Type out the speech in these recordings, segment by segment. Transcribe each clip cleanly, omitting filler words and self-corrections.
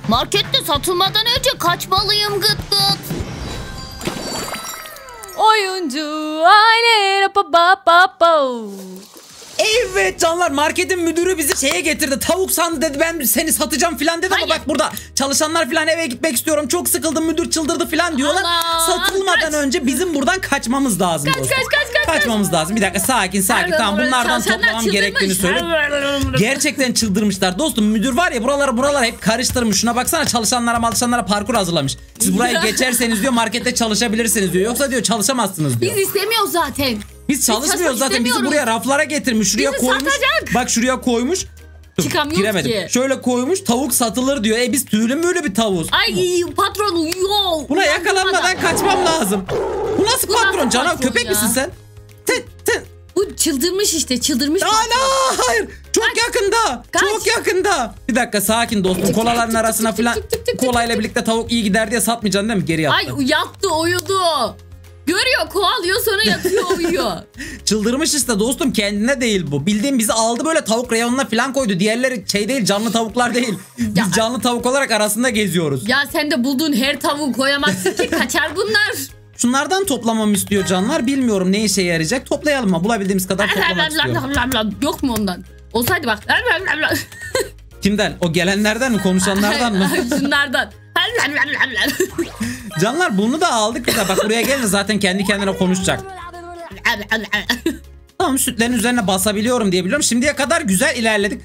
Markette satılmadan önce kaçmalıyım gıt gıt. Oyuncu aile. Evet canlar, marketin müdürü bizi şeye getirdi. Tavuk sandı dedi, ben seni satacağım filan dedi. Ama bak burada çalışanlar filan eve gitmek istiyorum, çok sıkıldım, müdür çıldırdı filan diyorlar. Satılmadan önce bizim buradan kaçmamız lazım. Kaçmamız lazım. Bir dakika, sakin. Tamam, bunlardan toplamam gerektiğini söyle. Gerçekten çıldırmışlar dostum. Müdür var ya, buraları hep karıştırmış. Şuna baksana, çalışanlara parkur hazırlamış. Siz burayı geçerseniz diyor markette çalışabilirsiniz diyor. Yoksa diyor çalışamazsınız diyor. Biz istemiyoruz zaten. Biz çalışmıyoruz zaten. Bizi buraya raflara getirmiş. Şuraya bizi koymuş. satacak. Bak şuraya koymuş. Çıkamıyoruz giremedim ki. Şöyle koymuş, tavuk satılır diyor. Biz tüylü müylü bir tavuz. Ay patron uyuyor. Buna yakalanmadan kaçmam lazım. Bu nasıl patron Canan? Köpek ya? misin sen? Bu çıldırmış işte, çıldırmış. Hayır. Çok yakında. Kaç. Çok yakında. Bir dakika, sakin dostum. Kolaların arasına falan kolayla birlikte tavuk iyi gider diye satmayacaksın değil mi? Geri yattı. Ay yattı, uyudu. Görüyor, kovalıyor, sonra yatıyor, uyuyor. Çıldırmış işte dostum, kendine değil bu. Bildiğin bizi aldı böyle tavuk reyonuna falan koydu. Diğerleri şey değil, canlı tavuklar değil. Biz canlı tavuk olarak arasında geziyoruz. Ya sen de bulduğun her tavuğu koyamazsın ki, kaçar bunlar. Şunlardan toplamamı istiyor canlar. Bilmiyorum ne işe yarayacak. Toplayalım mı? Bulabildiğimiz kadar toplamak istiyorum. Yok mu ondan? Olsaydı bak. Kimden? O gelenlerden mi? Konuşanlardan mı? Şunlardan. Canlar bunu da aldık bir de. Bak buraya gelince zaten kendi kendine konuşacak. Tamam, sütlerin üzerine basabiliyorum diye biliyorum. Şimdiye kadar güzel ilerledik.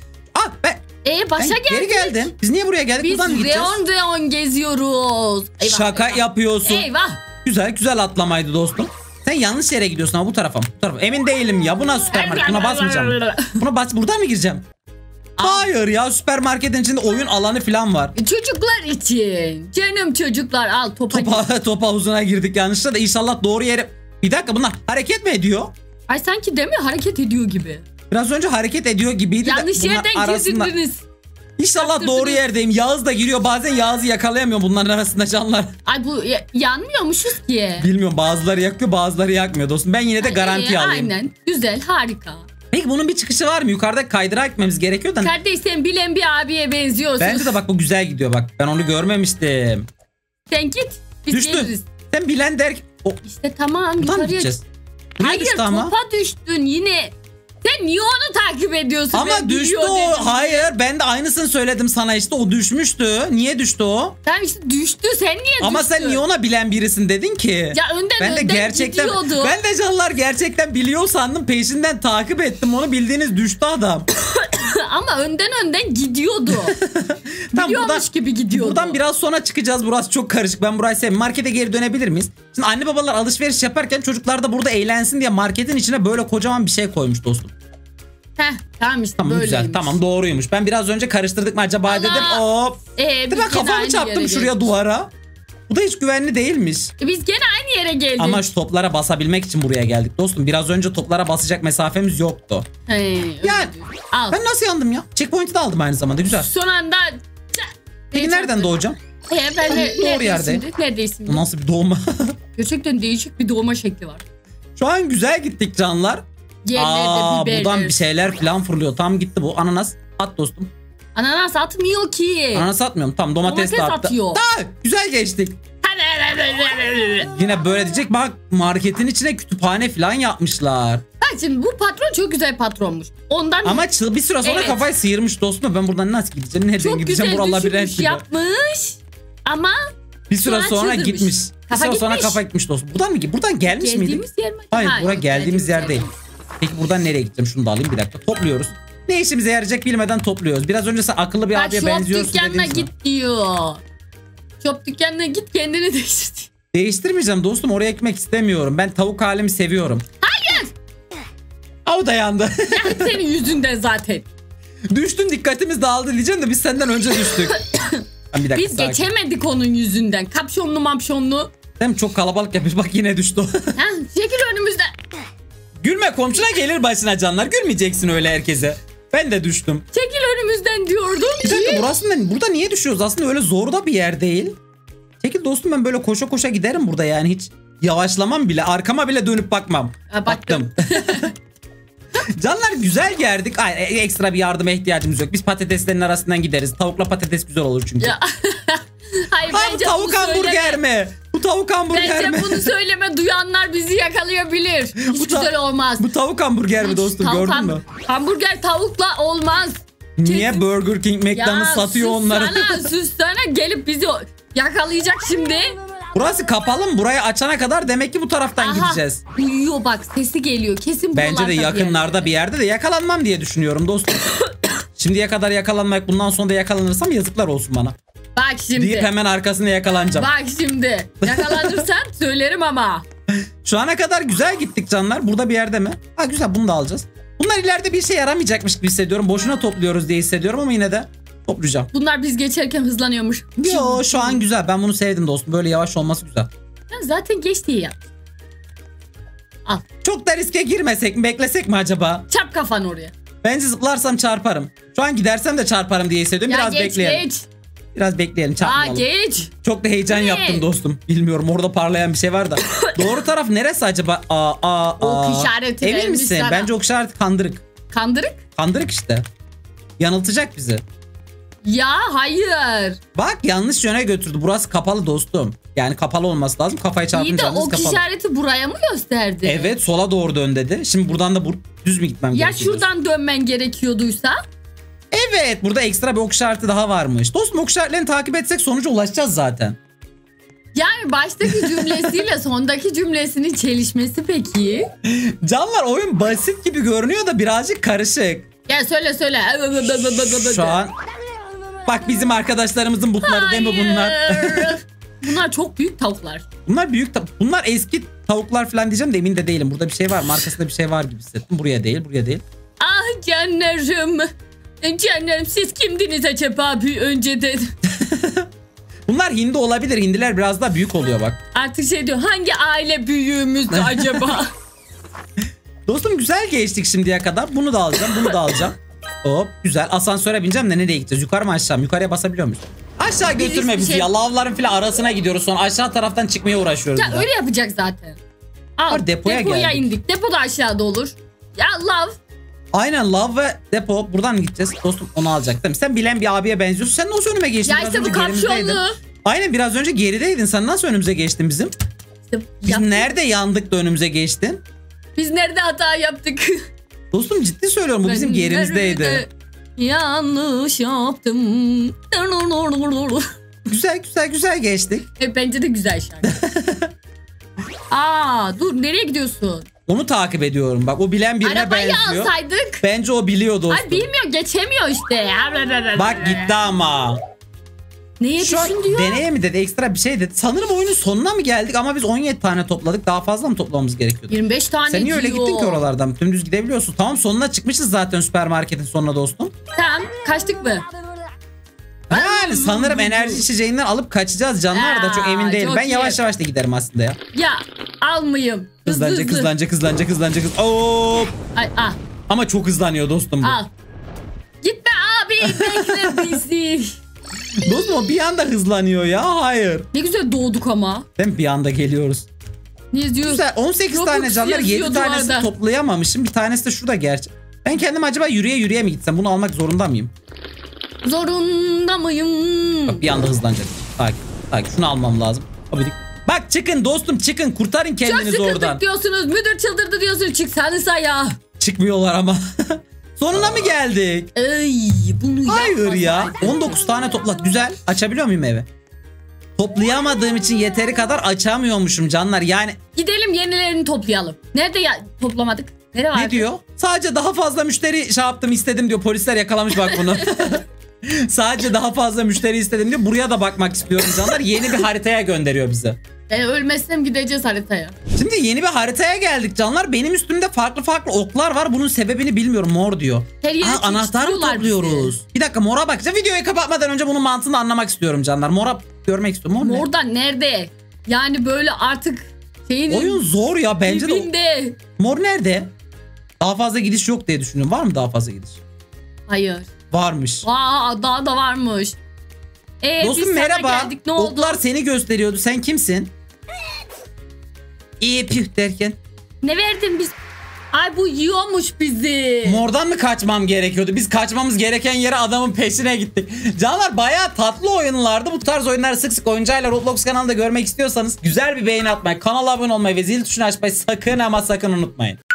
Başa geldik. Geri geldim. Biz niye buraya geldik? Biz Buradan mı gideceğiz? reyon geziyoruz. Eyvah, Şaka eyvah. yapıyorsun. Eyvah. Güzel atlamaydı dostum. Sen yanlış yere gidiyorsun ama bu tarafa mı? Bu tarafa. Emin değilim ya. Buna süpermarket. Buna basmayacağım. Buradan mı gireceğim? Hayır ya, süpermarketin içinde oyun alanı falan var. Çocuklar için. Canım çocuklar, al topa. Top havuzuna girdik yanlışlıkla da, inşallah doğru yere. Bir dakika, bunlar hareket mi ediyor? Ay sanki değil mi, hareket ediyor gibi. Biraz önce hareket ediyor gibiydi. Yanlış yerden girdiniz. İnşallah doğru yerdeyim. Yağız da giriyor. Bazen Yağız'ı yakalayamıyorum bunların arasında canlar. Ay bu yanmıyormuşuz ki. Bilmiyorum, bazıları yakıyor bazıları yakmıyor dostum. Ben yine de garanti alayım. Aynen, güzel, harika. Peki bunun bir çıkışı var mı? Yukarıda kaydırağa gitmemiz gerekiyor da. Kardeş sen bilen bir abiye benziyorsun. Bence de bak bu güzel gidiyor bak. Ben onu görmemiştim. Sen git, biz Düştü. geliriz. Sen bilen der ki. İşte tamam, Buradan mı yukarıya. gideceğiz? Buraya Hayır, düştü ama. topa düştün yine. Sen niye onu takip ediyorsun? Ama Ben düştü biliyor o. dedim. Hayır, ben de aynısını söyledim sana işte. O düşmüştü. Niye düştü o? Tamam işte düştü. Sen niye Ama düştün? sen niye ona bilen birisin dedin ki? Ya Ben de gerçekten gidiyordu. ben de canlar gerçekten biliyor sandım, peşinden takip ettim onu, bildiğiniz düştü adam. Ama önden gidiyordu. Biliyormuş gibi gidiyordu. Buradan biraz sonra çıkacağız, burası çok karışık, ben burayı sevmiyorum. Markete geri dönebilir miyiz? Şimdi anne babalar alışveriş yaparken çocuklar da burada eğlensin diye marketin içine böyle kocaman bir şey koymuş dostum. Tamam işte Tamam böyleymiş. güzel, tamam doğruymuş. Ben biraz önce karıştırdık mı acaba Allah. dedim. Hop. Ben kafamı çarptım şuraya, duvara. Bu da hiç güvenli değilmiş. Biz gene aynı yere geldik. Ama şu toplara basabilmek için buraya geldik dostum. Biraz önce toplara basacak mesafemiz yoktu. Yani al. ben nasıl yandım ya? Checkpoint'i de aldım aynı zamanda, güzel. Son anda. Peki nereden doğacağım? Ben Doğru yerde. Neredesin? Bu nasıl bir doğma? Gerçekten değişik bir doğma şekli var. Şu an güzel gittik canlar. Yerlerde biberler. Buradan bir şeyler falan fırlıyor. Tam gitti bu. Ananas at dostum. Ananas atmıyor ki. Ananas atmıyorum. Tam domates de attı. atıyor. Güzel geçtik. Yine böyle diyecek. Bak marketin içine kütüphane falan yapmışlar. Bak şimdi bu patron çok güzel patronmuş. Ondan Ama bir süre sonra kafayı sıyırmış dostum. Ben buradan nasıl gideceğim? Nereden çok gideceğim? güzel Buralar düşünmüş, yapmış. Ama bir süre sonra çıldırmış. gitmiş. Bir süre sonra gitmiş. kafa gitmiş dostum. Buradan gelmiş miydik? Geldiğimiz yer mi? Hayır, buraya geldiğimiz yer değil. Peki buradan nereye gideceğim? Şunu da alayım bir dakika. Topluyoruz. Ne işimize yarayacak bilmeden topluyoruz. Biraz önce sen akıllı bir abiye benziyorsun dedin. Shop dükkanına git diyor. Shop dükkanına git, kendini değiştir. Değiştirmeyeceğim dostum, oraya gitmek istemiyorum. Ben tavuk halimi seviyorum. Hayır. O da yandı. Ya senin yüzünden zaten. Düştün, dikkatimiz dağıldı diyeceğim de biz senden önce düştük. Bir dakika, biz sakin. Geçemedik onun yüzünden. Kapşonlu mapşonlu. Hem çok kalabalık yapmış, bak yine düştü. Çekil önümüzden. Gülme, komşuna gelir başına canlar. Gülmeyeceksin öyle herkese. Ben de düştüm. Çekil önümüzden diyordum. Bir dakika, burada niye düşüyoruz? Aslında öyle zor da bir yer değil. Çekil dostum, ben böyle koşa koşa giderim burada yani, hiç yavaşlamam bile. Arkama bile dönüp bakmam. Baktım. Canlar güzel gerdik. Ay, ekstra bir yardıma ihtiyacımız yok. Biz patateslerin arasından gideriz. Tavukla patates güzel olur çünkü. Ya. Hayır, Ha, bu tavuk hamburger mi? Bu tavuk hamburger mi? Bence bunu söyleme, duyanlar bizi yakalayabilir. Hiç güzel olmaz. Bu tavuk hamburger mi dostum, gördün mü? Hamburger tavukla olmaz. Niye Burger King, McDonald's satıyor onları? Sussana gelip bizi yakalayacak şimdi. Burası kapalı mı? Burayı açana kadar demek ki bu taraftan gideceğiz. Uyuyor bak, sesi geliyor. Kesin bence de yakınlarda bir yerde de yakalanmam diye düşünüyorum dostum. Şimdiye kadar yakalanmak, bundan sonra da yakalanırsam yazıklar olsun bana. Bak şimdi. Deyip hemen arkasına yakalanacağım. Bak şimdi. Yakalanırsan söylerim ama. Şu ana kadar güzel gittik canlar. Burada bir yerde mi? Ha güzel, bunu da alacağız. Bunlar ileride bir işe yaramayacakmış gibi hissediyorum. Boşuna topluyoruz diye hissediyorum ama yine de toplayacağım. Bunlar biz geçerken hızlanıyormuş. Yo, şu an güzel. Ben bunu sevdim dostum. Böyle yavaş olması güzel. Ya zaten geç diye yap. Al. Çok da riske girmesek mi? Beklesek mi acaba? Çarp kafanı oraya. Bence zıplarsam çarparım. Şu an gidersem de çarparım diye hissediyorum. Biraz bekleyelim. Geç. Biraz bekleyelim, çarpmayalım. Geç. Çok da heyecan yaptım dostum. Bilmiyorum, orada parlayan bir şey var da. Doğru taraf neresi acaba? Ok işareti Emin vermiş misin? sana. Bence ok işareti kandırık. Kandırık? Kandırık işte. Yanıltacak bizi. Ya hayır. Bak, yanlış yöne götürdü. Burası kapalı dostum. Yani kapalı olması lazım. Kafayı İyi de çarpınca ok kapalı. işareti buraya mı gösterdi? Evet, sola doğru dön dedi. Şimdi buradan da düz mü gitmem Ya gerekiyor? şuradan dönmen gerekiyorduysa? Evet, burada ekstra bir ok işareti daha varmış. Dostum, ok işaretlerini takip etsek sonuca ulaşacağız zaten. Yani baştaki cümlesiyle sondaki cümlesinin çelişmesi peki? Canlar, oyun basit gibi görünüyor da birazcık karışık. Ya söyle. Şu an bak, bizim arkadaşlarımızın butları değil mi bunlar? Bunlar çok büyük tavuklar. Bunlar büyük bunlar eski tavuklar falan diyeceğim de emin de değilim. Burada bir şey var. Markasında bir şey var gibi hissettim. Buraya değil. Ah canlarım. Canlarım, siz kimdiniz acaba önceden? Bunlar hindi olabilir. Hindiler biraz daha büyük oluyor bak. Artık şey diyor, hangi aile büyüğümüzdü acaba? Dostum, güzel geçtik şimdiye kadar. Bunu da alacağım. Hop, güzel. Asansöre bineceğim de nereye gideceğiz? Yukarı mı aşağı mı? Yukarıya basabiliyor muyuz? Aşağı götürme bizi ya. Lavların filan arasına gidiyoruz, sonra aşağı taraftan çıkmaya uğraşıyoruz. Ya öyle yapacak zaten. Al, depoya geldik. indik. Depo da aşağıda olur. Ya lav. Aynen, lav ve depo. Buradan mı gideceğiz? Dostum, onu alacak değil mi? Sen bilen bir abiye benziyorsun. Sen nasıl önüme geçtin? Ya biraz işte bu önce gerimizdeydin. kapşonlu. Aynen, biraz önce gerideydin. Sen nasıl önümüze geçtin bizim? İşte Biz nerede yandık da önümüze geçtin? Biz nerede hata yaptık? Dostum, ciddi söylüyorum, bu bizim gerimizdeydi. Yanlış yaptım. Güzel geçtik. Bence de güzel şarkı. Dur, nereye gidiyorsun? Onu takip ediyorum. Bak, o bilen birine Arabayı benziyor. alsaydık. Bence o biliyor dostum. Ay bilmiyor, geçemiyor işte. Bak, gitti ama. Neye Şu an düşün diyor? deneye mi dedi, ekstra bir şey dedi. Sanırım oyunun sonuna mı geldik ama biz 17 tane topladık. Daha fazla mı toplamamız gerekiyordu? 25 tane Sen niye öyle diyor. gittin ki oralardan? Dümdüz gidebiliyorsun. Tamam, sonuna çıkmışız zaten süpermarketin sonuna dostum. Tamam, kaçtık mı? Yani sanırım enerji içeceğinden alıp kaçacağız canlar da çok emin değilim. çok Ben iyi. yavaş yavaş da giderim aslında ya. Ya almayayım. Hızlanca. Hop. Ay, Ama çok hızlanıyor dostum bu. al. Gitme abi, bekle bizi. Dostum, o bir anda hızlanıyor ya. Hayır. Ne güzel doğduk ama. Değil mi? Bir anda geliyoruz. Ne izliyoruz? Güzel. 18 Robux tane canlar, 7 yazıyor tanesini duvarda. toplayamamışım. Bir tanesi de şurada gerçi. Ben kendim acaba yürüye mi gitsem? Bunu almak zorunda mıyım? Zorunda mıyım? Bak, bir anda hızlanacak. Takip. Şunu almam lazım. Bak, çıkın dostum, çıkın. Kurtarın Çok kendinizi sıkıldık oradan. diyorsunuz. Müdür çıldırdı diyorsunuz. Çıksanıza ya. Çıkmıyorlar ama. Sonuna mı geldik? Ay, bunu Hayır ya. yapmasaydın. 19 tane topladık. Güzel. Açabiliyor muyum evi? Toplayamadığım için yeteri kadar açamıyormuşum canlar. Yani Gidelim, yenilerini toplayalım. Nerede ya toplamadık? Nerede var? ne diyor? Sadece daha fazla müşteri istedim diyor. Polisler yakalamış bak bunu. Sadece daha fazla müşteri istedim diyor. Buraya da bakmak istiyorum canlar. Yeni bir haritaya gönderiyor bizi. Ölmezsem gideceğiz haritaya. Şimdi yeni bir haritaya geldik canlar. Benim üstümde farklı oklar var. Bunun sebebini bilmiyorum. Mor diyor. Her yere Anahtar mı çekiştiriyorlar topluyoruz? Bir dakika, mora bakacağım. Videoyu kapatmadan önce bunun mantığını anlamak istiyorum canlar. Mora görmek istiyorum. Mor ne? Morda nerede? Yani böyle artık şeyin Oyun zor ya bence de. dibinde. Mor nerede? Daha fazla gidiş yok diye düşünüyorum. Var mı daha fazla gidiş? Hayır. Varmış. Daha da varmış. Dostum biz sana merhaba. geldik, ne oldu? Oklar seni gösteriyordu. Sen kimsin? İyi püh derken. Ne verdin biz? Ay bu yiyormuş bizi. Mordan mı kaçmam gerekiyordu? Biz kaçmamız gereken yere adamın peşine gittik. Canlar bayağı tatlı oyunlardı. Bu tarz oyunları sık sık Oyuncayla Roblox kanalında görmek istiyorsanız güzel bir beğeni atmayı, kanala abone olmayı ve zil tuşunu açmayı sakın ama sakın unutmayın.